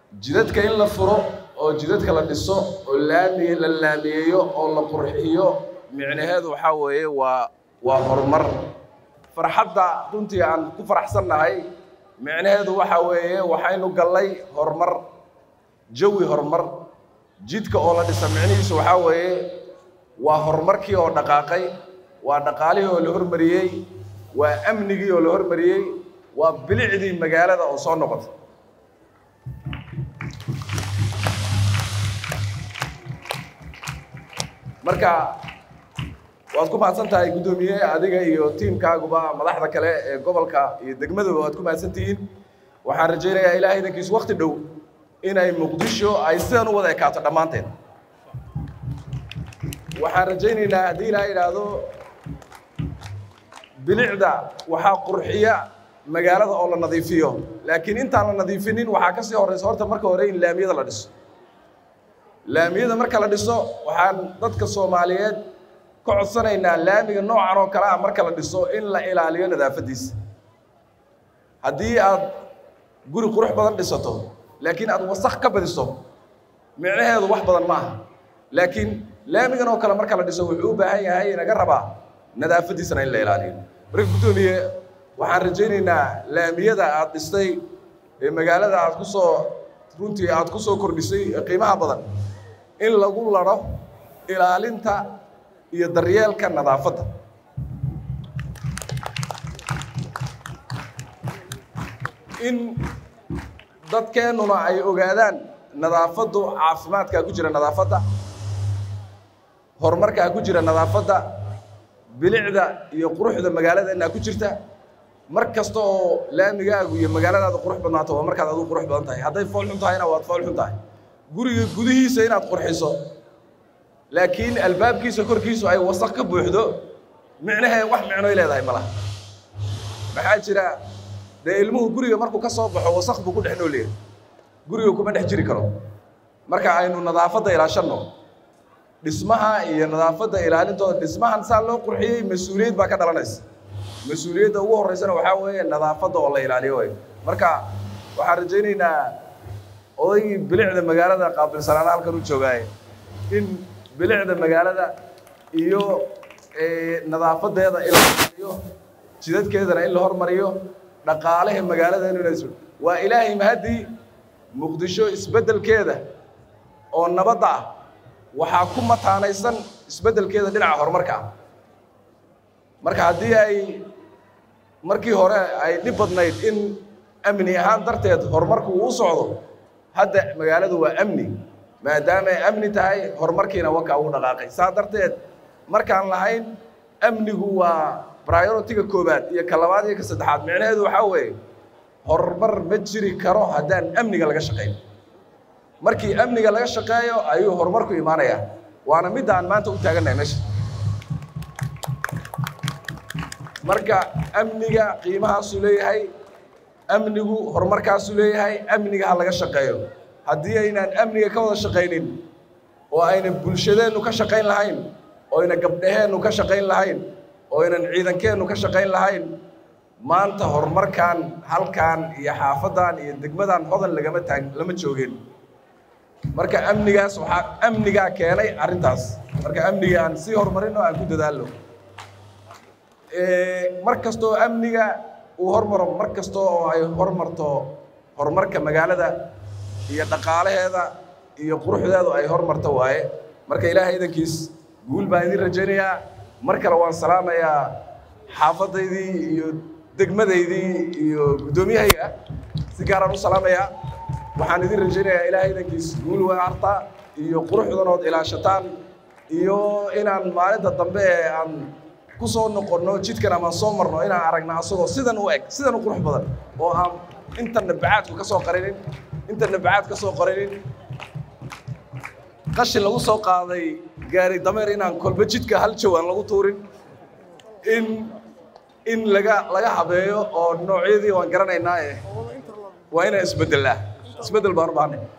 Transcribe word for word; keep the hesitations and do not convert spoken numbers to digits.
جدد كإن لا فرو أو جدد كلا دسو أو لامي للاميو أو لا قرحيو معنى هذا وحوي و وهرمر فرحدا دونتي عن كفر أحسن هاي معنى هذا وحوي وحينو قال لي هرمر جوي هرمر جدك أولا دسمعني سوحوي وهرمركي أو دقاقي ودقالي أو الهرمريي وأمني أو الهرمريي وبلعدي مجالات أو صنقط marka waad ku mahadsantahay gudoomiye adiga iyo tiimkaaguba madaxda kale ee gobolka iyo degmadaba waad ku mahadsantihiin waxaan rajaynayaa ilaahay idinkiis waqti dhow inay muqdisho ay sidan u wada ekaato dhammaanteen waxaan rajaynaynaa haddii ilaahay idhaahdo bilicda waxaa qurxiya magaalada oo la nadiifiyo laakiin intaan la nadiifinin waxaa ka sii horeysa horta marka hore in laamiyada la dhiso laamiyada marka la dhiso waxaan dadka Soomaaliyeed ka codsanaynaa laamiga noocan oo kala ah marka la dhiso in la ilaaliyo nadaafadiisa haddii aad guri qurux badan dhisato laakiin aad wasakh ka badiso micnaheedu wax badan ma aha laakiin laamigan oo kala marka la dhiso wuxuu u baahan yahay inaga rabaa nadaafadiisana in la ilaaliyo marka gudoomiye waxaan rajaynaynaa laamiyada aad dhistay ee magaalada aad ku soo runtii aad ku soo kordhisay qiimaha badan in lagu laro ilaalinta iyo daryeelka nadaafadda in dadkeenuna ay ogaadaan nadaafaddu caafimaadka ku jira nadaafadda horumarka ku jira nadaafadda bilicda iyo quruxda magaaladeena ku jirta mar kasta oo laamigaagu iyo magaaladaada qurux badnaato waa markaad adigu qurux badan tahay hadday fool xun tahayna waad fool xun tahay guriga gudihiisa inaad qurxiso laakiin albaabkiisa korkiisu ay wasakh ka buuxdo micnaheedu wax micno ay leedahay malaha maxaa jira de ilmuhu guriga markuu ka soo baxo wasakh buu ku dhex nooleeyahay guriga kuma dhex jiri karo marka aynu nadaafadda ilaashano dhismaha iyo nadaafadda ilaalintooda dhismahan saa loo qurxiyay mas'uuliyad baa ka dhalanaysa mas'uuliyadda ugu horeysana waxaa weeye nadaafadda oo la ilaaliyo way marka waxaan rajaynaynaa odaygii bilicda magaalada qaabilsanaan halkan u joogay in bilicda magaalada iyo nadaafadeeda ilaaliyo jidadkeedana in la hormariyo dhaqaalaha magaalada inuu leeyahay waa ilaahay mahadi muqdisho isbedelkeeda oo nabad ah waxa ku mataanaysan isbedelkeeda dhinaca horumarka marka haddii ay markii hore ay dhib badnayd in amni ahaan darteed horumarku uu socdo hadda magaaladu waa amni maadaama ay amni tahay horumarkiina waka uu dhaqaaqay saa darteed markaan lahayn amnigu waa priority-ga koobaad iyo ka labaad iyo ka saddexaad micnaheedu waxa weeye horumar ma jiri karo haddaan amniga laga shaqeyn markii amniga laga shaqeeyo ayuu horumarku imaanayaa waana mid aan maanta u taaganahay meesha marka amniga qiimahaas uu leeyahay amnigu horumarkaas uu leeyahay amniga ha laga shaqeeyo haddii aynaan amniga ka wada shaqeynin oo aynan bulshadeenu ka shaqeyn lahayn oo aynan gabdhaheenu ka shaqeyn lahayn oo aynan ciidankeenu ka shaqeyn lahayn maanta horumarkan halkan iyo xaafadan iyo degmadan hodan lagama taag lama joogin marka amnigaas waxa amniga keenay arintaas marka amniga aan si horumarino aan ku dadaalo ee mar kasto amniga uu hormaro mar kasto oo ay hormarto horumarka magaalada iyo dhaqaalaheeda iyo quruxdeedu ay hormarto waaye marka ilaahay idankiis guul baan idin rajaynayaa mar kale waan salaamayaa xaafadaydii iyo degmadaydii iyo gudoomiyahayga si gaar ah u salaamayaa waxaan idin rajaynayaa ilaahay idankiis guul waarta iyo quruxdanood ilaashataan iyo inaan maalinta dambe aan ku soo noqono jidkan ama soo marno inaan aragna asagoo sidan u eg sidan u qurux badan oo aan inta nabacaadku ka soo qarinin inta nabacaad ka soo qarinin qashin lagu soo qaaday gaari dameer inaan kolba jidka hal jawaan lagu tuurin in in laga laga habeeyo oo noocyadii waan garanaynaa ee waa inaan isbedelaa isbedel baan u baahnay